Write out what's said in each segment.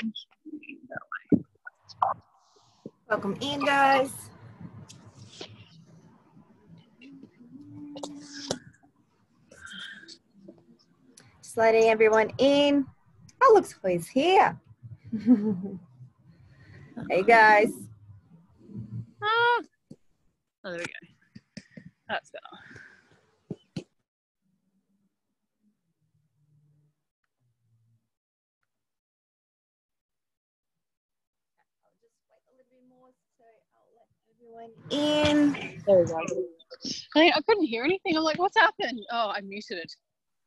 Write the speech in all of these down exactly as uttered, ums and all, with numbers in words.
Welcome in, guys. Just letting everyone in. Oh, looks who is here. Hey, guys. Ah. Oh, there we go. That's better. In. There we go. I, I couldn't hear anything. I'm like, what's happened? Oh, I muted it.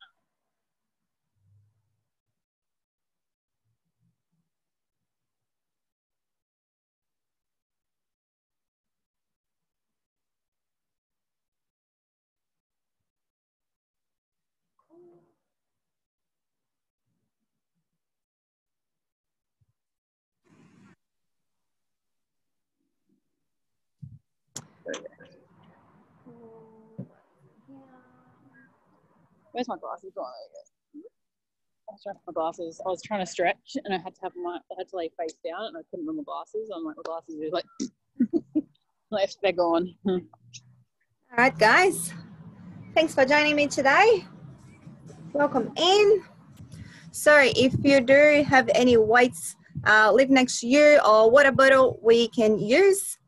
Where's my glasses? Oh, there you go. I was trying to have my glasses. I was trying to stretch, and I had to have my. I had to lay face down, and I couldn't wear my glasses. I'm like, my glasses are like left. They're gone. All right, guys. Thanks for joining me today. Welcome in. So, if you do have any weights uh, live next to you or water bottle we can use.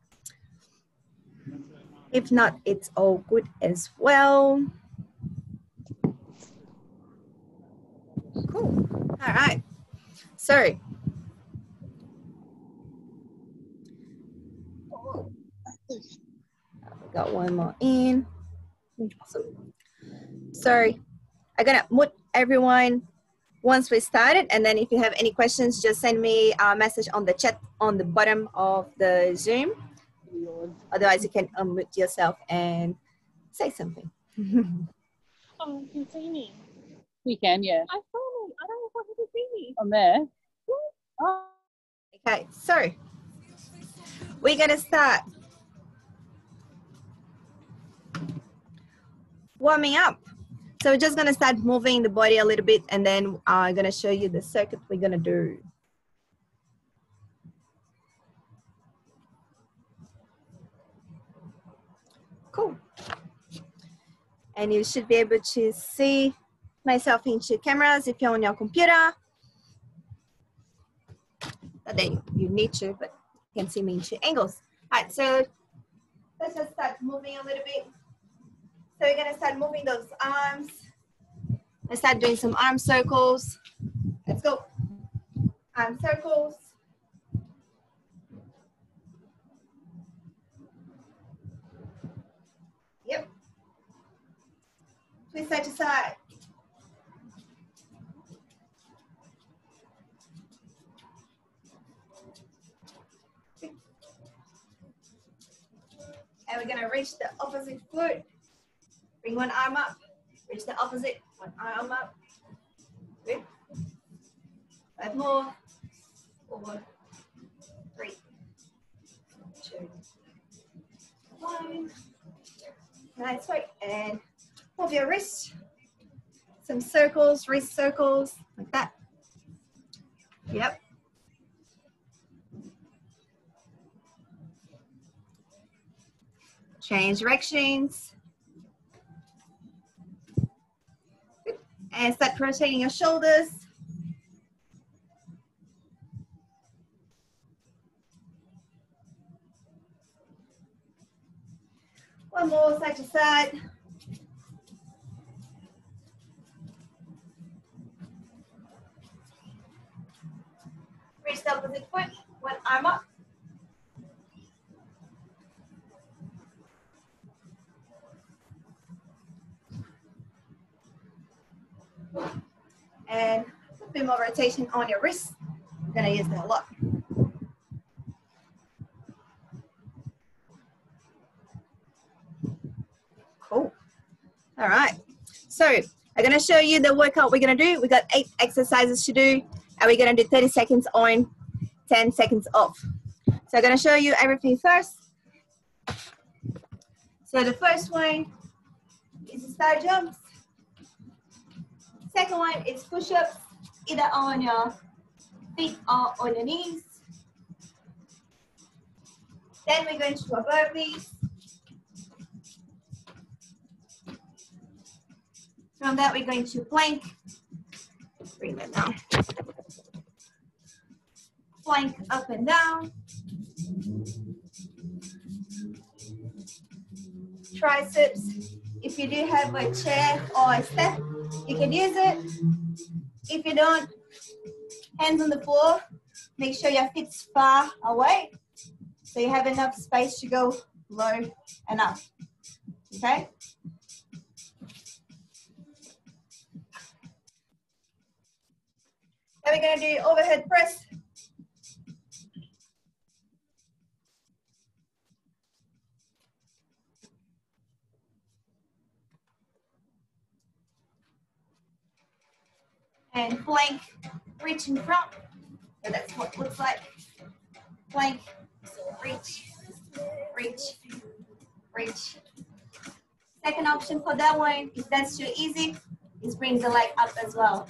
If not, it's all good as well. Cool. All right. So, got one more in. Awesome. So, I'm gonna mute everyone once we started, and then if you have any questions, just send me a message on the chat on the bottom of the Zoom. Otherwise, you can unmute yourself and say something. Oh, you can see me. You can, yeah. I saw me. I don't know if I can see me. I'm there. Oh. Okay, so we're gonna start warming up. So we're just gonna start moving the body a little bit, and then I'm gonna show you the circuit we're gonna do. Cool. And you should be able to see myself into cameras if you're on your computer. Not that you need to, but you can see me into angles. All right, so let's just start moving a little bit. So we're gonna start moving those arms. Let's start doing some arm circles. Let's go. Arm circles. Yep. Twist side to side. And we're gonna reach the opposite foot. Bring one arm up. Reach the opposite. One arm up. Good. Five more. Four. Three. Two. One. Nice work. And move your wrist. Some circles, wrist circles, like that. Yep. Change directions. Good. And start rotating your shoulders. One more side to side. Reach the opposite foot, one arm up. And a bit more rotation on your wrist. I'm gonna use that a lot. Cool. All right. So I'm gonna show you the workout we're gonna do. We got eight exercises to do, and we're gonna do thirty seconds on, ten seconds off. So I'm gonna show you everything first. So the first one is the star jumps. Second one is push-ups, either on your Feet are on your knees. Then we're going to do a burpees. From that, we're going to plank. Bring that down. Plank up and down. Triceps. If you do have a chair or a step, you can use it. If you don't, hands on the floor. Make sure your feet's far away so you have enough space to go low and up. Okay? Then we're going to do overhead press. And plank, reach in front. So that's what it looks like. Plank, reach, reach, reach. Second option for that one, if that's too easy, is bring the leg up as well.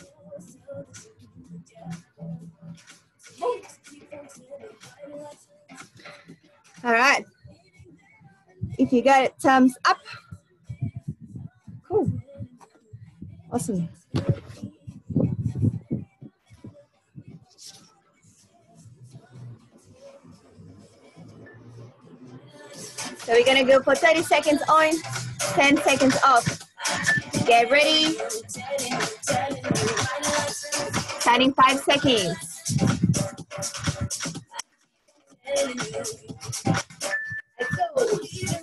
All right. If you got it, thumbs up. Cool. Awesome. So we're gonna go for thirty seconds on, ten seconds off. Get ready. Starting five seconds. Let's go.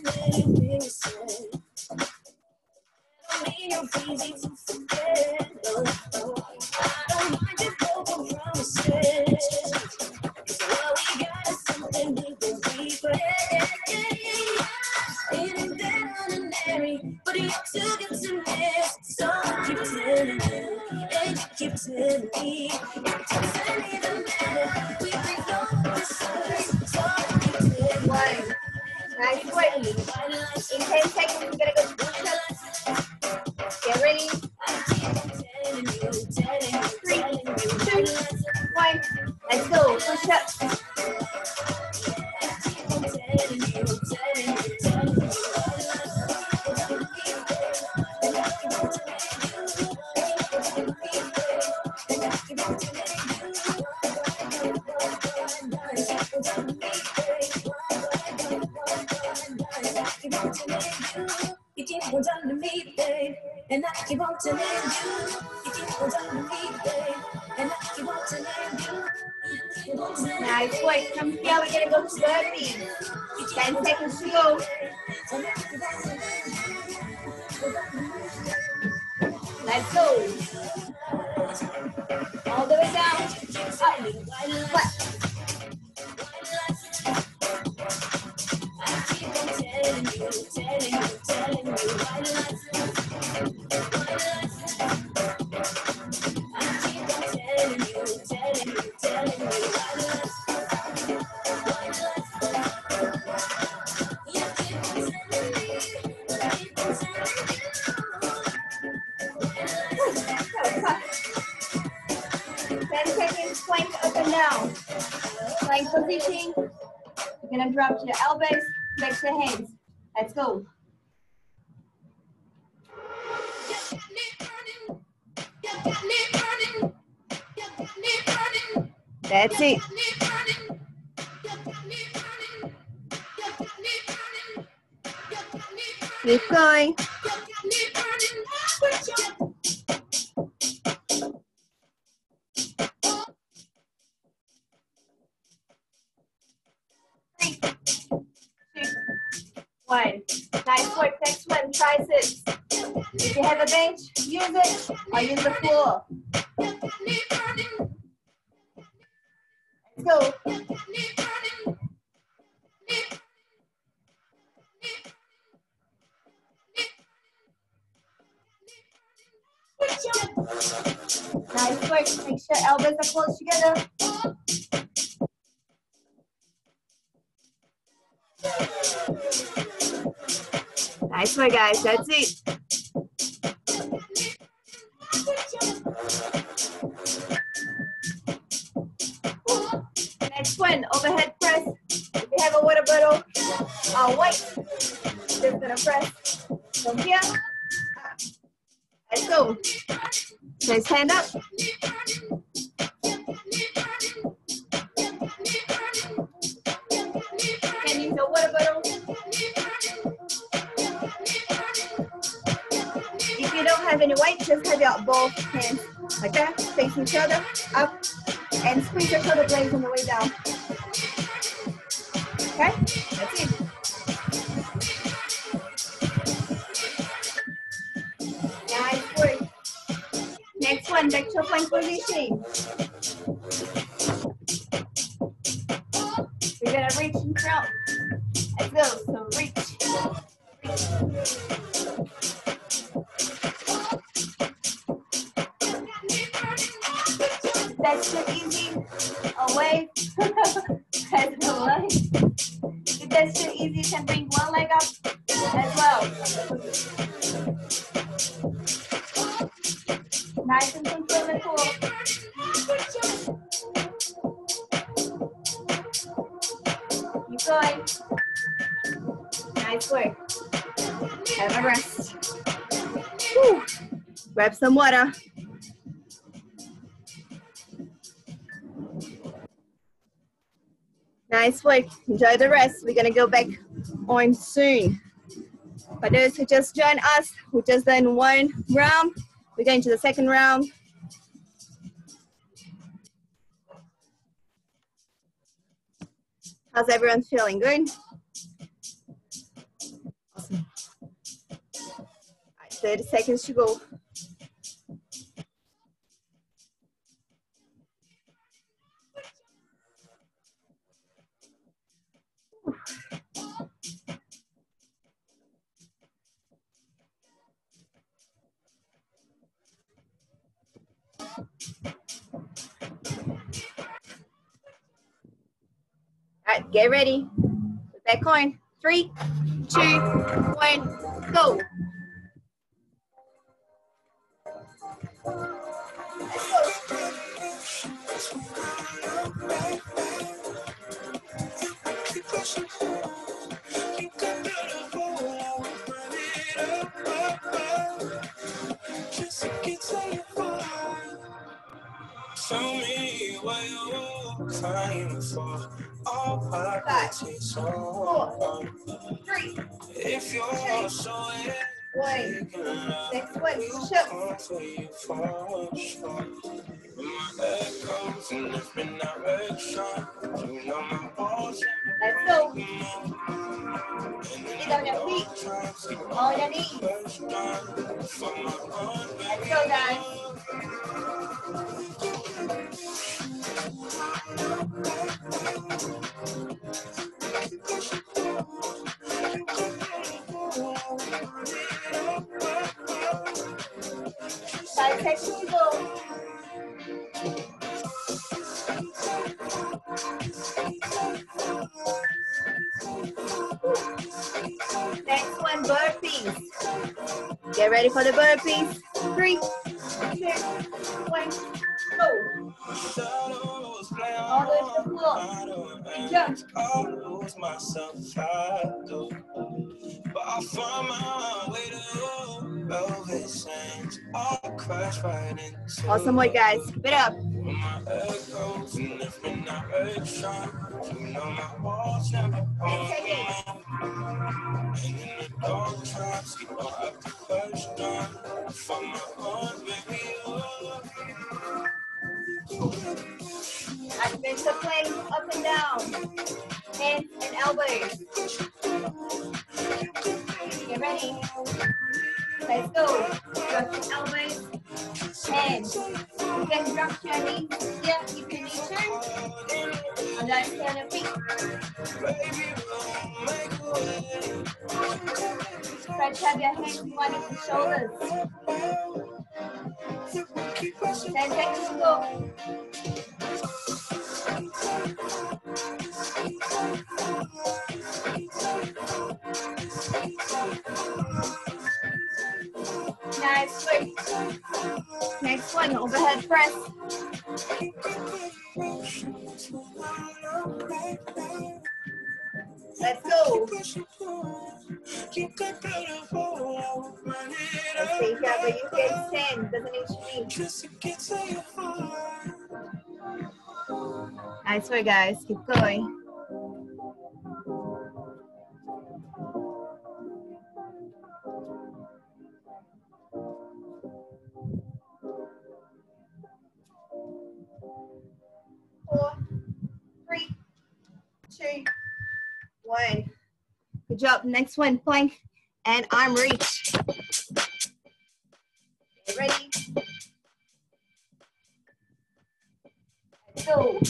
One. Nice work. In ten seconds, we're gonna go to push-ups. Get ready. Three, two, one. Let's go. Push-ups. You keep on telling me, babe, and I keep on telling you. You keep on telling me, babe, and I keep on telling you. Nice work. From here, we're gonna go to burpees. ten seconds to go. Let's go. All the way down. Up. Flat. ten seconds, plank up and down. Plank position. You're gonna drop to your elbows, flex your hands. Let's go. That's it. Keep going. Three, two, one. Nice work. Next one, triceps. If you have a bench, use it or use the floor. Let's go. Nice work. Make sure elbows are close together. Nice work, guys. That's it. Next one, overhead press. If you have a water bottle, uh, white, just gonna press from here. Let's go. Let's stand up. Can use your water bottle. If you don't have any weight, just have your both hands like that, facing each other, up, and squeeze your shoulder blades on the way down. Okay, that's it. Nice work. Next one, back to plank position. We're gonna reach in front. Let's go. So reach. That's too easy. Away. That's the leg. If that's too easy, you can bring one leg up as well. Nice and control. Keep going. Nice work. Have a rest. Whew. Grab some water. Nice work. Enjoy the rest. We're gonna go back on soon. For those who just joined us, who just done one round, we're going to the second round. How's everyone feeling? Good? Awesome. All right, thirty seconds to go. All right, get ready. Put that coin. Three, two, one, go. Let's go. Tell me what you're crying for. All I Five, so four, three, if you're two, so one. Next one, push up. echoes in different direction. You know my bones. Let's go. Feet on your feet. On your knees. Let's go, guys. Five seconds to go. Next one, burpees. Get ready for the burpees. Three, two, one, go. All the way to the floor. And jump. I lose myself, I do. But I find my way to velvet sands. I'll crash right into. Awesome work, guys. Keep it up. My echoes in different direction. You know my walls never hold me. And in the dark times, you don't have to question. For my heart, baby, oh. Activate the plank up and down. Hands and elbows. Get ready. Let's go. Drop your elbows. Hands. You can drop your knees. Yeah, you can knee turn. And then stay on your feet. Stretch out your hands behind your shoulders. Ten seconds to go. Nice work. Next one, overhead press. Let's go. Let's see, Gabby, you get ten. Doesn't need to be. Nice work, guys. Keep going. Four, three, two, one. Good job. Next one, plank and arm reach. Get ready. Let's go.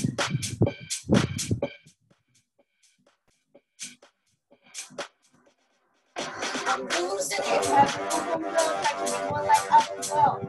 I'm losing it. Have more like up as well.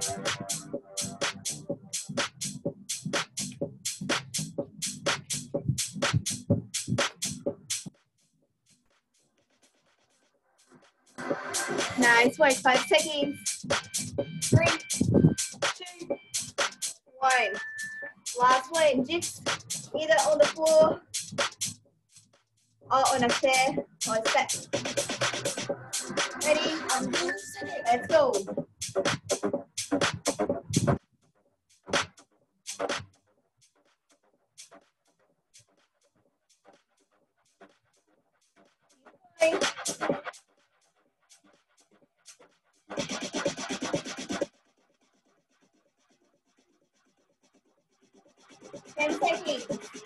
Nice work. Five seconds. Three, two, one. Last one. Jigs either on the floor or on a chair or a step. Ready? Let's go. Okay. ten seconds.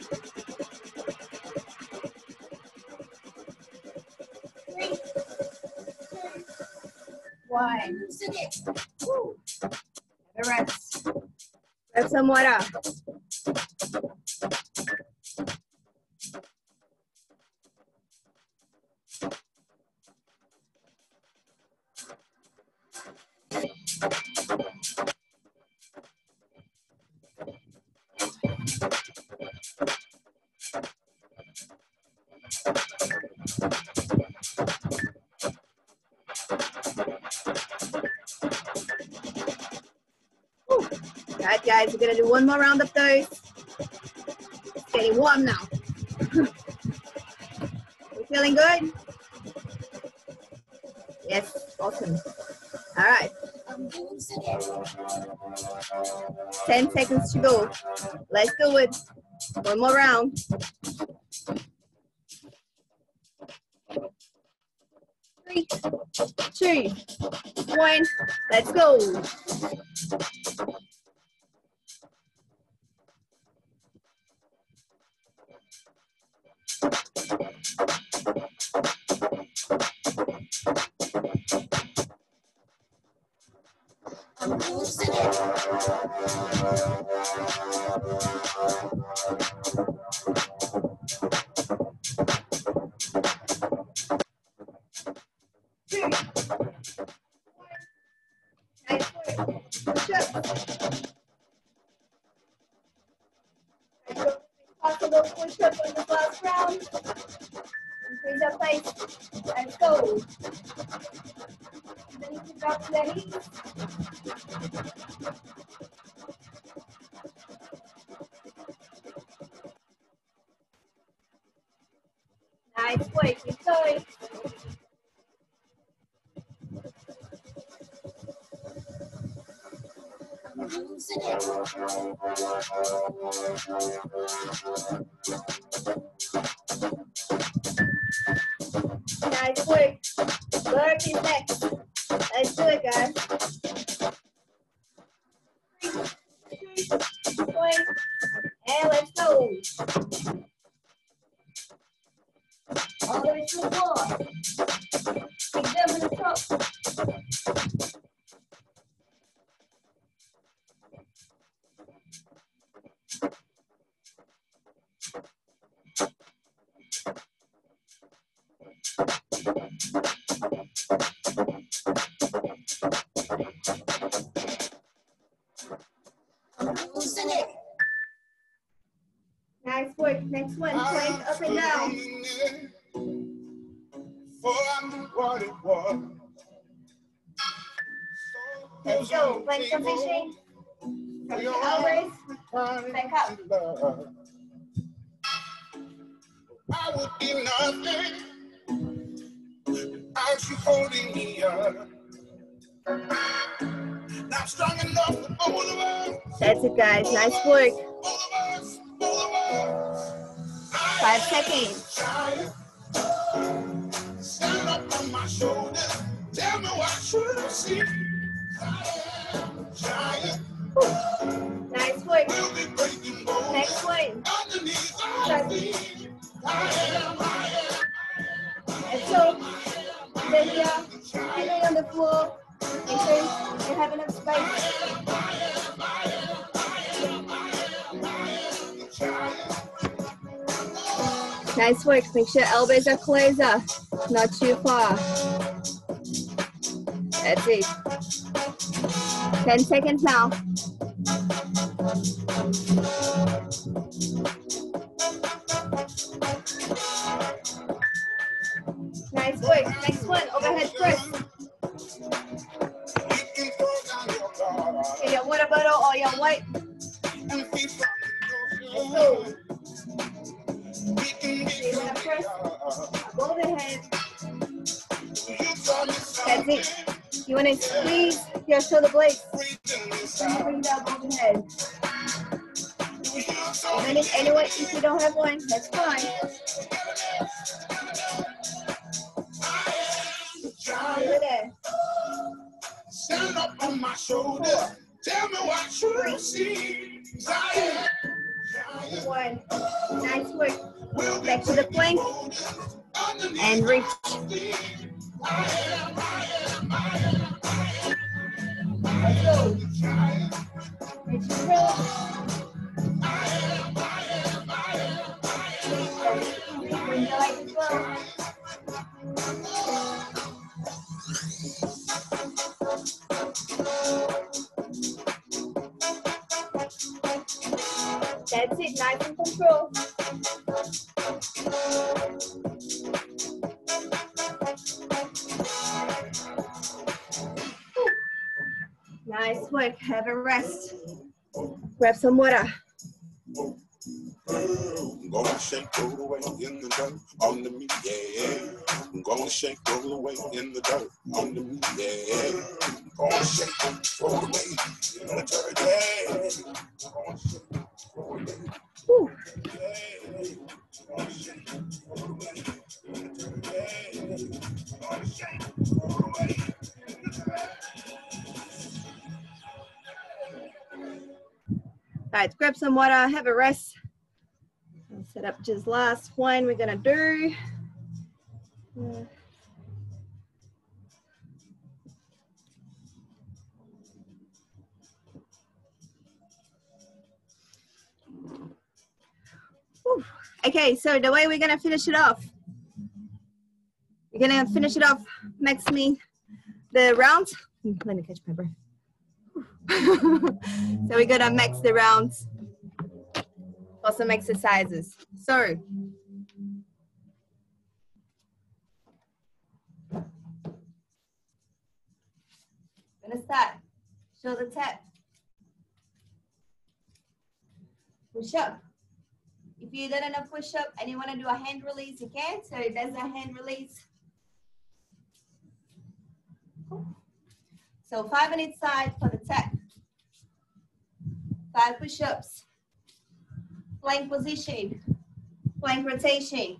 Three, two, one. Woo. Have a rest. Grab some water. All right, guys, we're gonna do one more round of those. It's getting warm now. We feeling good? Yes, awesome. All right. ten seconds to go. Let's do it. One more round. Three, two, one. Let's go. I'm losing it. Two, one. Nice work. Push up. Possible push up on the last round. Increase your pace. Let's go. Then you can drop to the knees. Nice work. Keep going. I'm losing it. Nice work. Work is next. Let's do it, guys. Three, two, one, and let's go. All the way to the floor. Big jump in the top. Nice work. Next one, plank up and down. Let's go. Plank position. From the elbows. Back up. I would be nothing without you holding me up. Not strong enough for both of us. That's it, guys. Nice work. Both of us, both of us. Five seconds. Stand up on my shoulders. Tell me what you see. I am a giant. Nice work. We'll be breaking bones. Next one. Underneath our feet. I am, I am. Let's go. There we are. Feet on the floor. Make sure you have enough space. Nice work. Make sure elbows are closer, not too far. That's it. ten seconds now. Nice work. Next one, overhead press. Get your water bottle or your white. Let's go. So you want to press above the head. That's it. You want to squeeze your shoulder blades. And bring that above the head. Even if anyone, if you don't have one, that's fine. Over there. Stand up on my shoulder. Tell me what you see. One. Nice work. Back to the plank. And reach. Let's go. Reach the rope. Bring the light as well. That's it, nice and control. Nice work, have a rest. Grab some water. I'm gonna shake, roll away in the dirt under me, yeah. I'm gonna shake, roll away in the dirt under me, yeah. I'm gonna shake, roll away in the dirt, yeah. I'm gonna shake, roll away, Whew. yeah. I'm gonna shake, roll away in the dirt, yeah. I'm gonna shake, roll away in the dirt. All right, grab some water, have a rest. I'll set up just last one we're gonna do. Uh, whew. Okay, so the way we're gonna finish it off, we're gonna finish it off, max me the round. Let me catch my breath. So we're gonna max the rounds for some exercises. So gonna start. Shoulder tap. Push up. If you did enough push up and you want to do a hand release, you can. So there's a hand release. So five on each side for the tap. Five push-ups. Plank position. Plank rotation.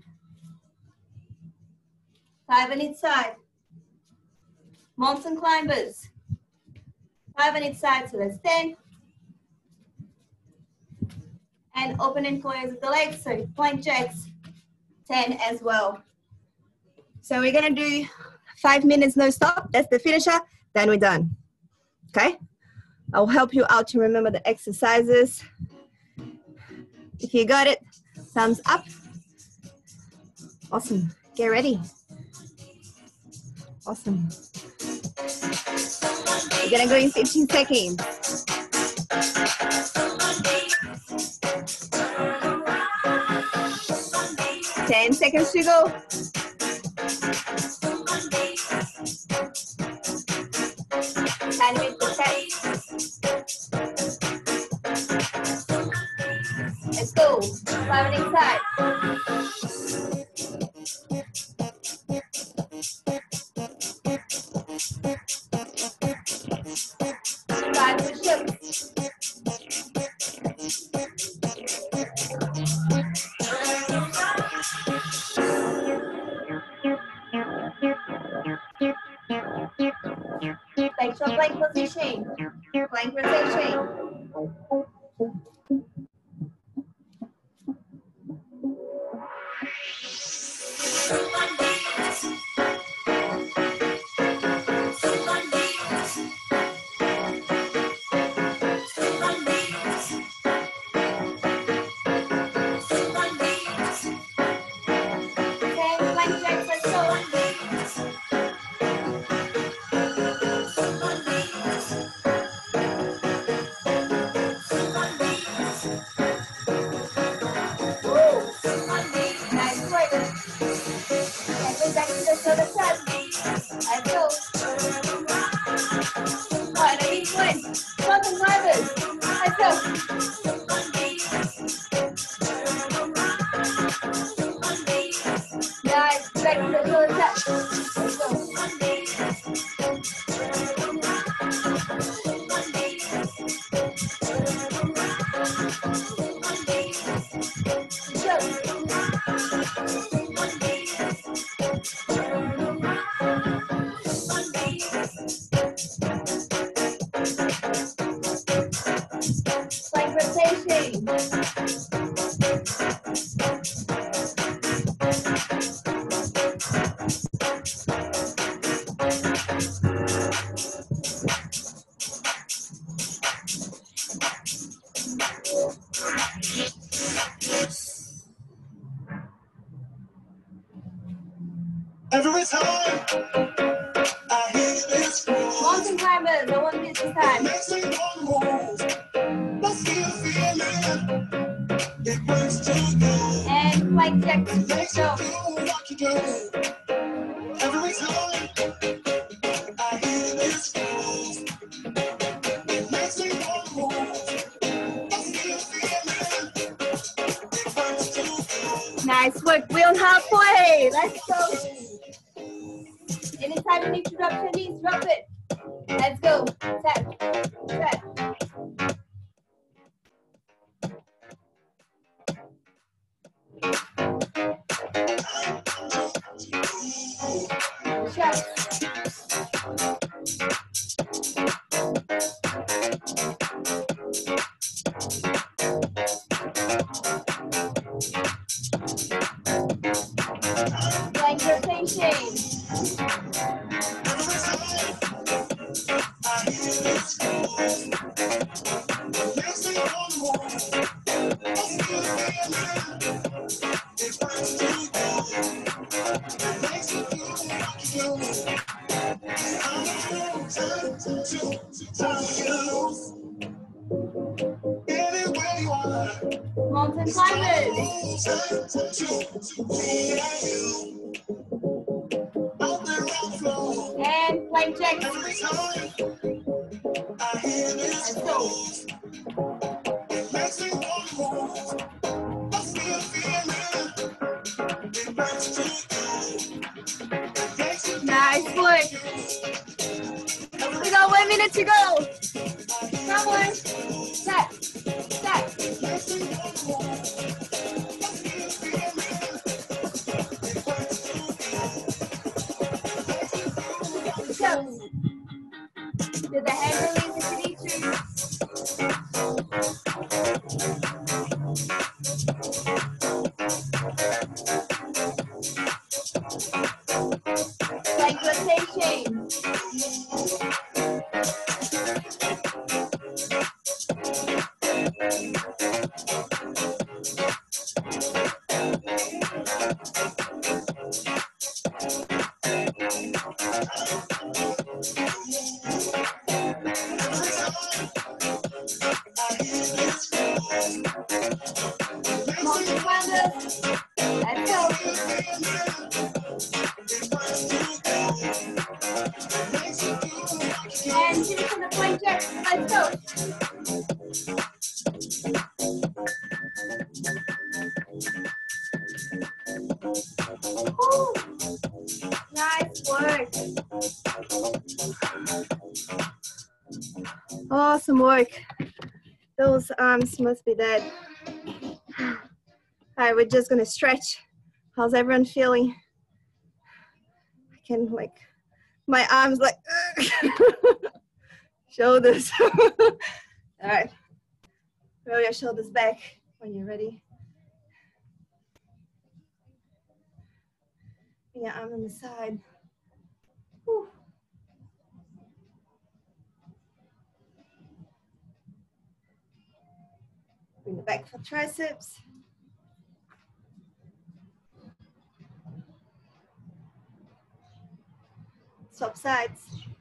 Five on each side. Mountain climbers. Five on each side, so that's ten. And open and close the legs, so plank jacks, ten as well. So we're gonna do five minutes no stop. That's the finisher. Then we're done, okay? I'll help you out to remember the exercises. If you got it, thumbs up. Awesome, get ready. Awesome. We're gonna go in fifteen seconds. ten seconds to go. And with the tap. Let's go. Five on each side. plank position. Plank rotation. Every time I hear this voice, mountain climbers, no one gets this time. makes me want to move. I feel feeling it wants to go. And plank jack. It makes you Go. do what you do. Every time I hear this voice, it makes me want to move. I feel feeling it wants to go. Nice work. We're on halfway. Let's go. Anytime you need to drop your knees, drop it. Let's go. Set. Set. Shot. Plank rotation. Mountain climbers. And plank jack. Let's go. Nice work. We got one minute to go. Come on. Set. Set. Go. Do the hand release if you need to. Like rotation. Mountain climbers. Let's go. And finish on the plank jack. Let's go. Woo. Nice work. Awesome work. Those arms must be dead. All right, we're just gonna stretch. How's everyone feeling? I can like, my arms like, shoulders. All right. Roll your shoulders back when you're ready. Bring your arm on the side. Whew. Bring the back for triceps. Swap sides.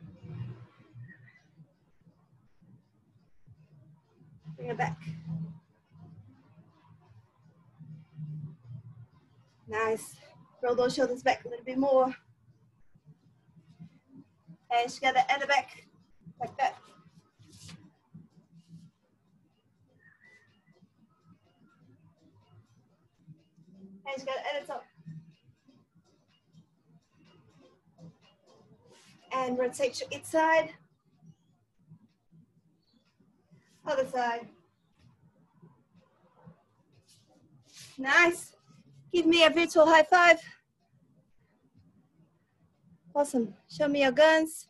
Bring it back. Nice. Roll those shoulders back a little bit more. Hands together at the back, like that. Hands together at the top. And rotate to each side. Other side. Nice. Give me a virtual high five. Awesome. Show me your guns.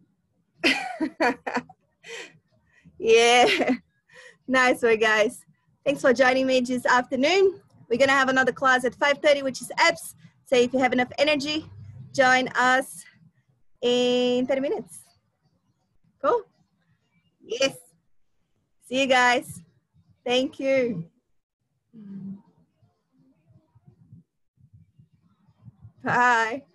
Yeah. Nice work, guys. Thanks for joining me this afternoon. We're going to have another class at five thirty, which is abs. So if you have enough energy, join us in thirty minutes. Cool? Yes. See you guys. Thank you. Bye.